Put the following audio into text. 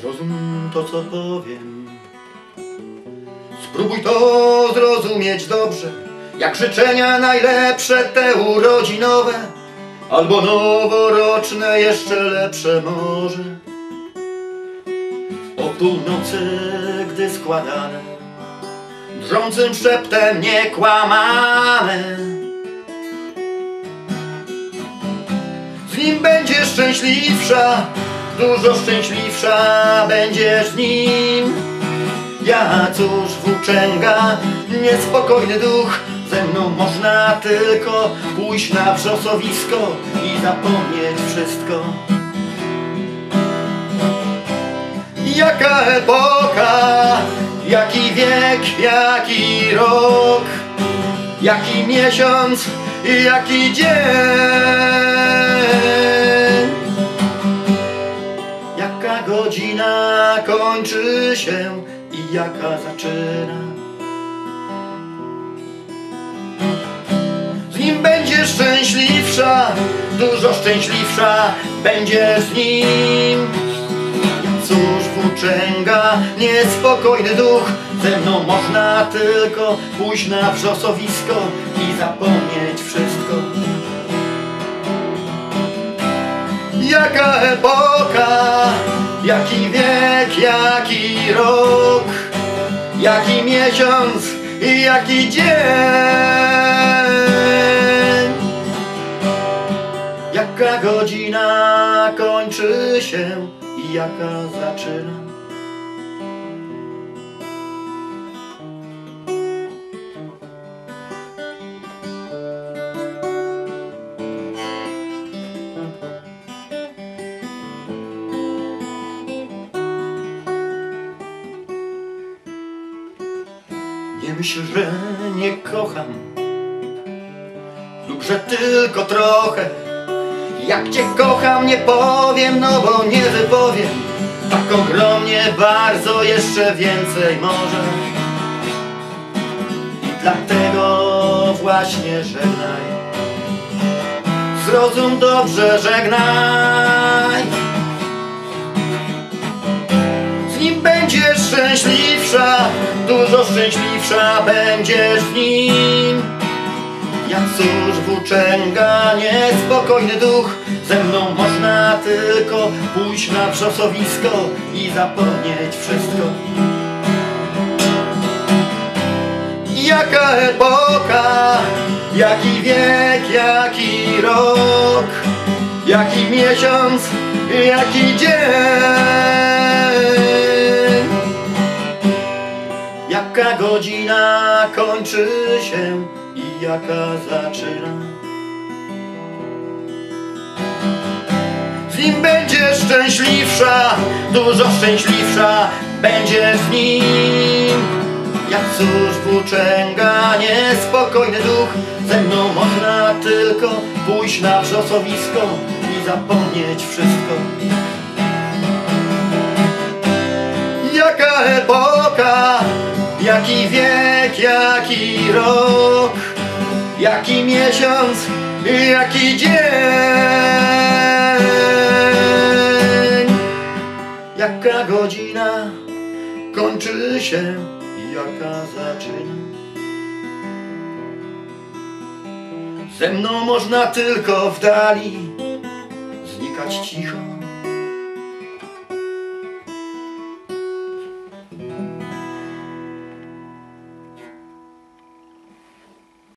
Zrozum to, co powiem. Spróbuj to zrozumieć dobrze, jak życzenia najlepsze te urodzinowe, albo noworoczne jeszcze lepsze może. O północy, gdy składane, drżącym szeptem niekłamane, z nim będziesz szczęśliwsza, dużo szczęśliwsza będziesz z nim. Ja cóż włóczęga, niespokojny duch, ze mną można tylko pójść na wrzosowisko i zapomnieć wszystko. Jaka epoka, jaki wiek, jaki rok, jaki miesiąc i jaki dzień, jaka godzina kończy się i jaka zaczyna. Z nim będziesz szczęśliwsza, dużo szczęśliwsza będziesz z nim. Cóż włóczęga, niespokojny duch, ze mną można tylko pójść na wrzosowisko i zapomnieć wszystko. Jaka epoka, jaki wiek, jaki rok, jaki miesiąc i jaki dzień, jaka godzina kończy się i jaka zaczyna. Nie myśl, że nie kocham lub że tylko trochę. Jak cię kocham nie powiem, no bo nie wypowiem. Tak ogromnie bardzo, jeszcze więcej może. I dlatego właśnie żegnaj. Zrozum dobrze, żegnaj. Z nim będziesz szczęśliwsza, dużo szczęśliwsza będziesz z nim. Jak cóż włóczęga, niespokojny duch, ze mną można tylko pójść na wrzosowisko i zapomnieć wszystko. Jaka epoka, jaki wiek, jaki rok, jaki miesiąc, jaki dzień, jaka godzina kończy się i jaka zaczyna. Z nim będziesz szczęśliwsza, dużo szczęśliwsza będziesz z nim. Jak cóż włóczęga, niespokojny duch, ze mną można tylko pójść na wrzosowisko i zapomnieć wszystko. Jaka epoka, jaki wiek, jaki rok, jaki miesiąc, jaki dzień, jaka godzina kończy się i jaka zaczyna. Ze mną można tylko w dali znikać cicho.